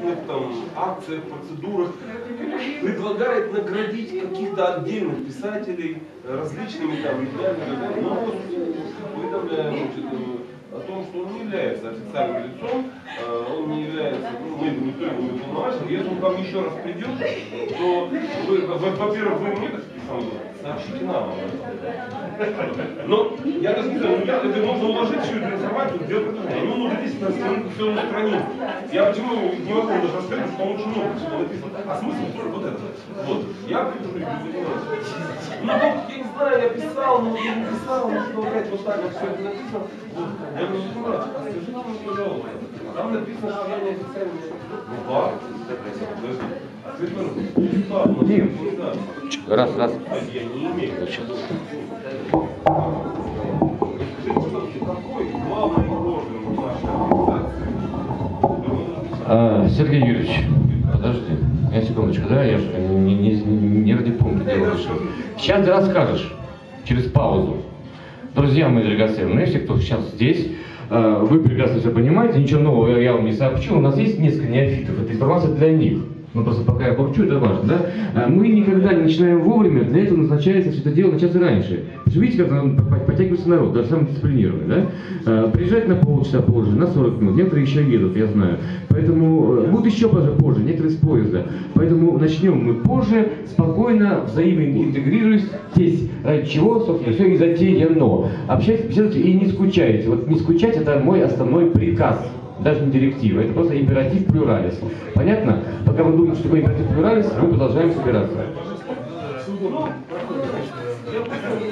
различных там акциях, процедурах предлагает наградить каких-то отдельных писателей различными там медалями, но уведомляем, о том, что он не является официальным лицом, он не является, мы никто его не уполномочен. Если он к вам еще раз придет, то вы, во-первых, вы мне сообщите нам. Но я даже не знаю, это можно уложить всю эту информацию, сделать предложение. Ему нужно 10 на целую страницу. Я почему не могу даже рассказать, что он очень много всего написано. А смысл вот это. Вот. Я прихожу и занимаюсь. Ну вот, я не знаю, я писал, но я не писал, но что опять вот так вот все это написано. Вот. Я говорю, скажите нам, пожалуйста. Там написано, что я не официальный. Ну да, Раз. Я не имею. Какой главный орган нашей организации? Сергей Юрьевич, подожди. Я секундочку, да? Я же не ради пункта делаю. Сейчас ты расскажешь, через паузу. Друзья мои драгоценные, если кто сейчас здесь, вы прекрасно все понимаете, ничего нового я вам не сообщу. У нас есть несколько неофитов, это информация для них. Ну просто пока я бурчу, это важно, да? Мы никогда не начинаем вовремя, для этого назначается все это дело начаться раньше. Потому что видите, как подтягивается народ, даже самый дисциплинированный, да? Приезжать на полчаса позже, на 40 минут, некоторые еще едут, я знаю. Поэтому будут еще позже, некоторые с поезда. Поэтому начнем мы позже, спокойно, взаимно интегрируясь, здесь, ради чего, собственно, все и затеяно. Общайтесь, беседуйте и не скучайте. Вот не скучать — это мой основной приказ. Даже не директива, это просто императив плюралис. Понятно? Пока вы думаете, что такое императив плюралис, мы продолжаем собираться.